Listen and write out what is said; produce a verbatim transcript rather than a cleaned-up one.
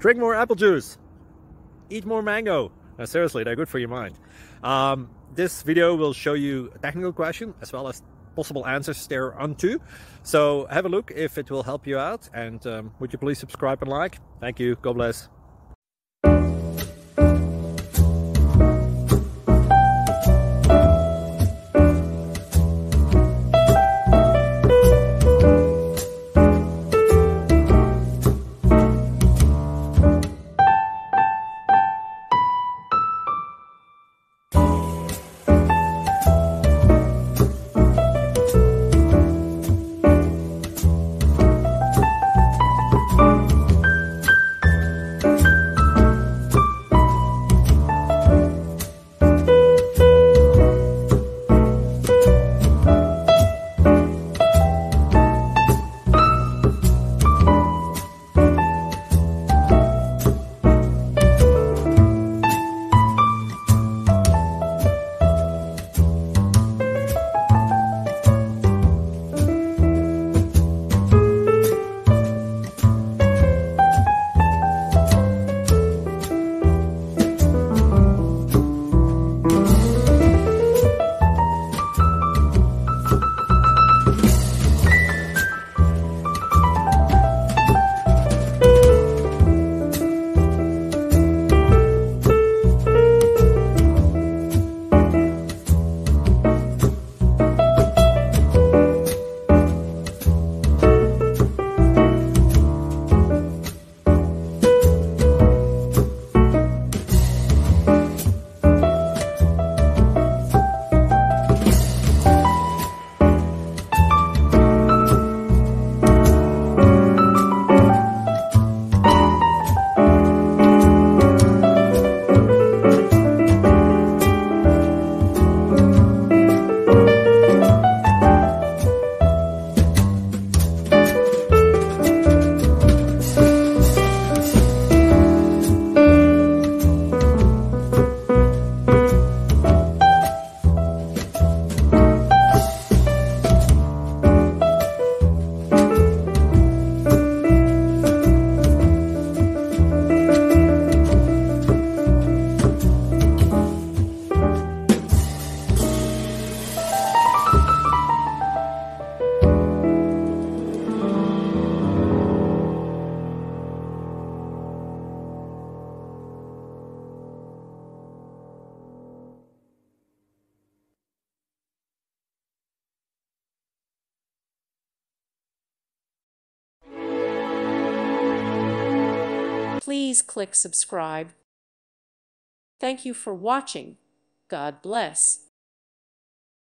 drink more apple juice, eat more mango. No, seriously, they're good for your mind. Um, this video will show you a technical question as well as possible answers thereunto. So have a look if it will help you out, and um, would you please subscribe and like? Thank you. God bless. Please click subscribe. Thank you for watching. God bless.